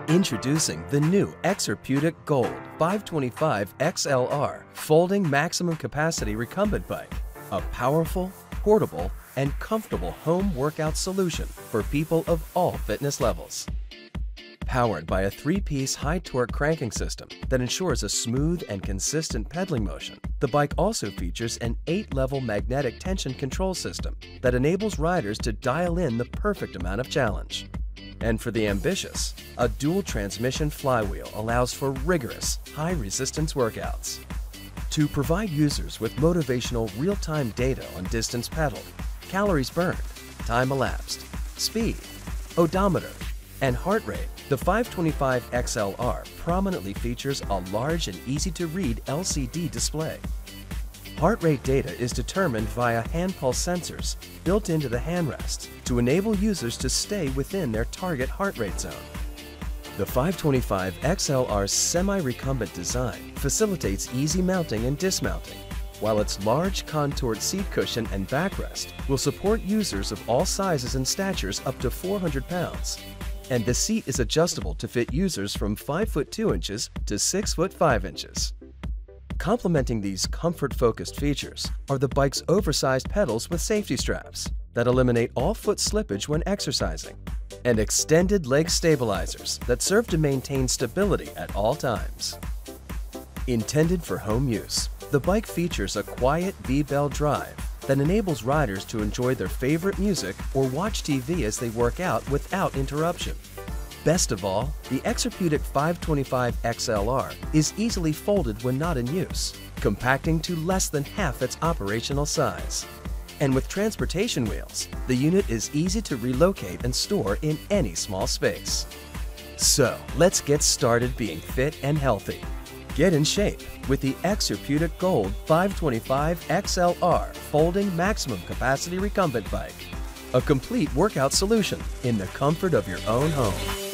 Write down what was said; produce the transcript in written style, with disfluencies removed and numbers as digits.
Introducing the new Exerpeutic Gold 525 XLR Folding Maximum Capacity Recumbent Bike, a powerful, portable, and comfortable home workout solution for people of all fitness levels. Powered by a 3-piece high-torque cranking system that ensures a smooth and consistent pedaling motion, the bike also features an 8-level magnetic tension control system that enables riders to dial in the perfect amount of challenge. And for the ambitious, a dual-transmission flywheel allows for rigorous, high-resistance workouts. To provide users with motivational real-time data on distance pedaled, calories burned, time elapsed, speed, odometer, and heart rate, the 525 XLR prominently features a large and easy-to-read LCD display. Heart rate data is determined via hand pulse sensors built into the handrest to enable users to stay within their target heart rate zone. The 525 XLR's semi-recumbent design facilitates easy mounting and dismounting, while its large contoured seat cushion and backrest will support users of all sizes and statures up to 400 pounds. And the seat is adjustable to fit users from 5 foot 2 inches to 6 foot 5 inches. Complementing these comfort-focused features are the bike's oversized pedals with safety straps that eliminate all foot slippage when exercising, and extended leg stabilizers that serve to maintain stability at all times. Intended for home use, the bike features a quiet V-bell drive that enables riders to enjoy their favorite music or watch TV as they work out without interruption. Best of all, the Exerpeutic 525 XLR is easily folded when not in use, compacting to less than half its operational size. And with transportation wheels, the unit is easy to relocate and store in any small space. So, let's get started being fit and healthy. Get in shape with the Exerpeutic Gold 525 XLR Folding Maximum Capacity Recumbent Bike, a complete workout solution in the comfort of your own home.